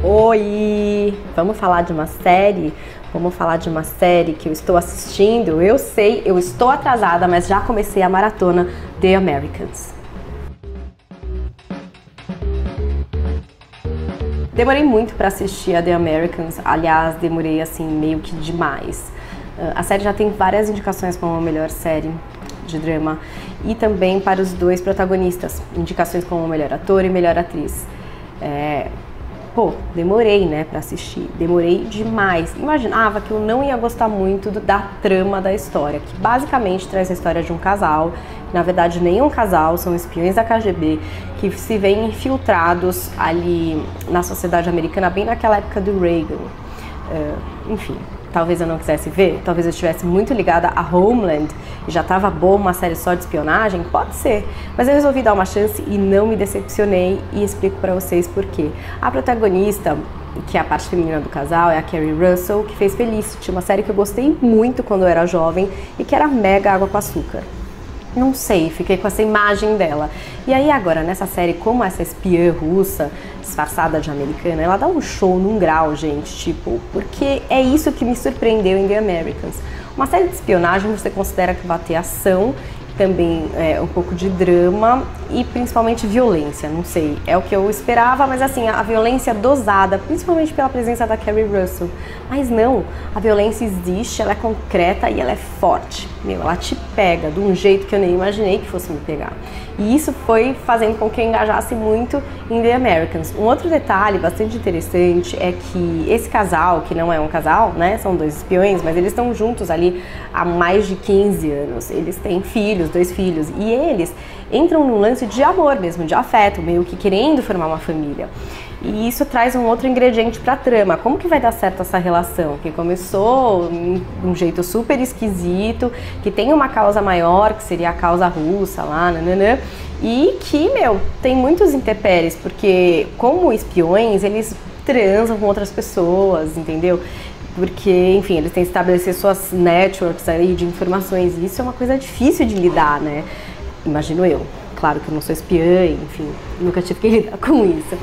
Oi! Vamos falar de uma série? Vamos falar de uma série que eu estou assistindo. Eu sei, eu estou atrasada, mas já comecei a maratona The Americans. Demorei muito para assistir a The Americans, aliás, demorei assim meio que demais. A série já tem várias indicações como a melhor série de drama e também para os dois protagonistas, indicações como melhor ator e melhor atriz. Demorei, né, pra assistir, demorei demais. Imaginava que eu não ia gostar muito da trama da história, que basicamente traz a história de um casal, que na verdade nem é um casal, são espiões da KGB, que se veem infiltrados ali na sociedade americana, bem naquela época do Reagan. Enfim, talvez eu não quisesse ver, talvez eu estivesse muito ligada a Homeland e já estava boa uma série só de espionagem, pode ser, mas eu resolvi dar uma chance e não me decepcionei e explico pra vocês por quê. A protagonista, que é a parte feminina do casal, é a Keri Russell, que fez Felicity, uma série que eu gostei muito quando eu era jovem e que era mega água com açúcar. Não sei, fiquei com essa imagem dela. E aí agora, nessa série, como essa espiã russa, disfarçada de americana, ela dá um show num grau, gente, tipo, porque é isso que me surpreendeu em The Americans. Uma série de espionagem você considera que vai ter ação, também um pouco de drama e principalmente violência, não sei, é o que eu esperava, mas assim, a violência dosada, principalmente pela presença da Keri Russell, mas não, a violência existe, ela é concreta e ela é forte, ela te pega de um jeito que eu nem imaginei que fosse me pegar, e isso foi fazendo com que eu engajasse muito em The Americans. Um outro detalhe bastante interessante é que esse casal, que não é um casal, né, são dois espiões, mas eles estão juntos ali há mais de 15 anos, eles têm filhos, 2 filhos, e eles entram num lance de amor mesmo, de afeto, meio que querendo formar uma família. E isso traz um outro ingrediente pra trama. Como que vai dar certo essa relação? Que começou de um jeito super esquisito, que tem uma causa maior, que seria a causa russa lá, nananã, e que, tem muitos intempéries, porque como espiões, eles transam com outras pessoas, entendeu? Porque, enfim, eles têm que estabelecer suas networks aí de informações, e isso é uma coisa difícil de lidar, né? Imagino eu. Claro que eu não sou espiã, enfim, nunca tive que lidar com isso.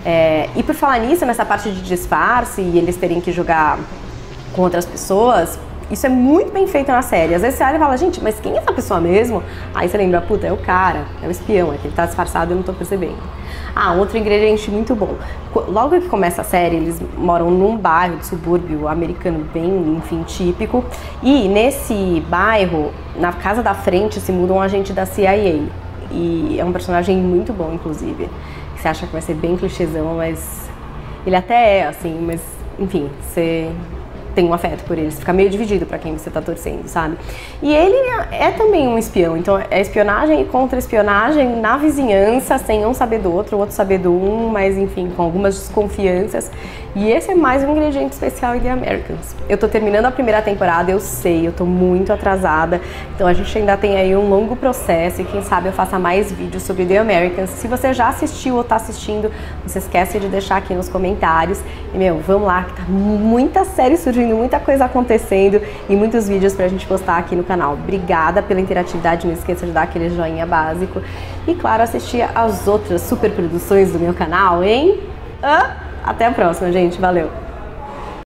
E por falar nisso, nessa parte de disfarce e eles terem que jogar com outras pessoas, isso é muito bem feito na série. Às vezes você olha e fala, gente, mas quem é essa pessoa mesmo? Aí você lembra, puta, é o cara, é o espião, é que ele tá disfarçado e eu não tô percebendo. Um outro ingrediente muito bom. Logo que começa a série, eles moram num bairro de subúrbio americano bem, enfim, típico. E nesse bairro, na casa da frente, se muda um agente da CIA. E é um personagem muito bom, inclusive. Você acha que vai ser bem clichêzão, mas ele até é, assim, mas, enfim, você tem um afeto por ele, você fica meio dividido pra quem você tá torcendo, sabe? E ele é também um espião, então é espionagem e contra-espionagem na vizinhança, sem um saber do outro, o outro saber do um, mas enfim, com algumas desconfianças. E esse é mais um ingrediente especial em The Americans. Eu tô terminando a primeira temporada, eu sei, eu tô muito atrasada, então a gente ainda tem aí um longo processo e quem sabe eu faça mais vídeos sobre The Americans. Se você já assistiu ou tá assistindo, não se esquece de deixar aqui nos comentários. E, vamos lá, que tá muita série surgindo, muita coisa acontecendo e muitos vídeos pra gente postar aqui no canal. Obrigada pela interatividade, não esqueça de dar aquele joinha básico e, claro, assistir as outras super produções do meu canal, hein? Até a próxima, gente. Valeu!